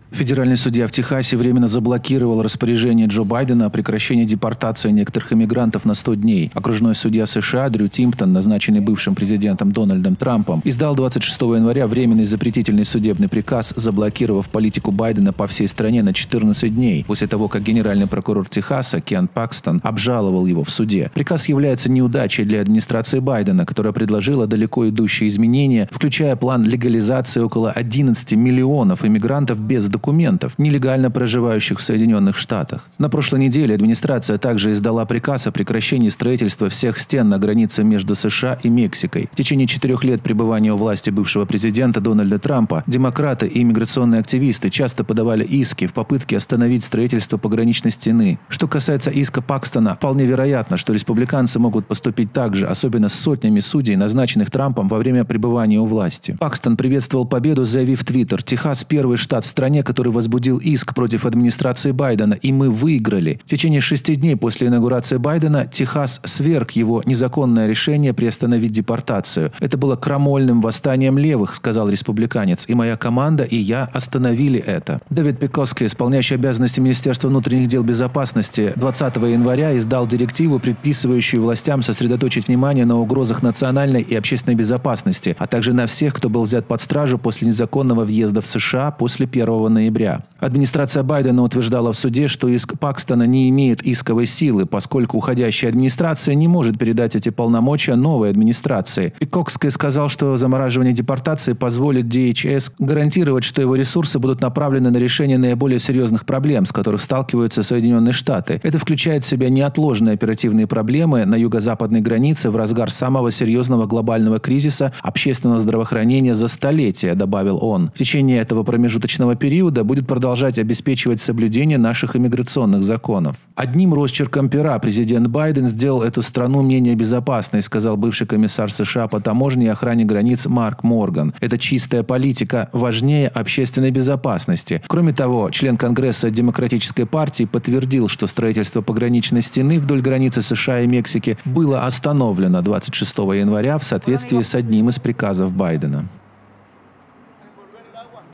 Федеральный судья в Техасе временно заблокировал распоряжение Джо Байдена о прекращении депортации некоторых иммигрантов на 100 дней. Окружной судья США Дрю Тимптон, назначенный бывшим президентом Дональдом Трампом, издал 26 января временный запретительный судебный приказ, заблокировав политику Байдена по всей стране на 14 дней, после того, как генеральный прокурор Техаса Кен Пакстон обжаловал его в суде. Приказ является неудачей для администрации Байдена, которая предложила далеко идущие изменения, включая план легализации около 11 миллионов иммигрантов без документов, нелегально проживающих в Соединенных Штатах. На прошлой неделе администрация также издала приказ о прекращении строительства всех стен на границе между США и Мексикой. В течение 4 лет пребывания у власти бывшего президента Дональда Трампа демократы и иммиграционные активисты часто подавали иски в попытке остановить строительство пограничной стены. Что касается иска Пакстона, вполне вероятно, что республиканцы могут поступить так же, особенно с сотнями судей, назначенных Трампом во время пребывания у власти. Пакстон приветствовал победу, заявив в Твиттер: «Техас – первый штат в стране, который возбудил иск против администрации Байдена, и мы выиграли». В течение 6 дней после инаугурации Байдена Техас сверг его незаконное решение приостановить депортацию. «Это было крамольным восстанием левых», — сказал республиканец, «и моя команда и я остановили это». Дэвид Пекоски, исполняющий обязанности Министерства внутренних дел безопасности, 20 января издал директиву, предписывающую властям сосредоточить внимание на угрозах национальной и общественной безопасности, а также на всех, кто был взят под стражу после незаконного въезда в США после 1 ноября. Администрация Байдена утверждала в суде, что иск Пакстона не имеет исковой силы, поскольку уходящая администрация не может передать эти полномочия новой администрации. Пекоски сказал, что замораживание депортации позволит DHS гарантировать, что его ресурсы будут направлены на решение наиболее серьезных проблем, с которых сталкиваются Соединенные Штаты. Это включает в себя неотложные оперативные проблемы на юго-западной границе в разгар самого серьезного глобального кризиса общественного здравоохранения за столетия, добавил он. В течение этого промежуточного периода будет продолжать обеспечивать соблюдение наших иммиграционных законов. Одним росчерком пера президент Байден сделал эту страну менее безопасной, сказал бывший комиссар США по таможне и охране границ Марк Морган. Это чистая политика, важнее общественной безопасности. Кроме того, член Конгресса Демократической партии подтвердил, что строительство пограничной стены вдоль границы США и Мексики было остановлено 26 января в соответствии с одним из приказов Байдена.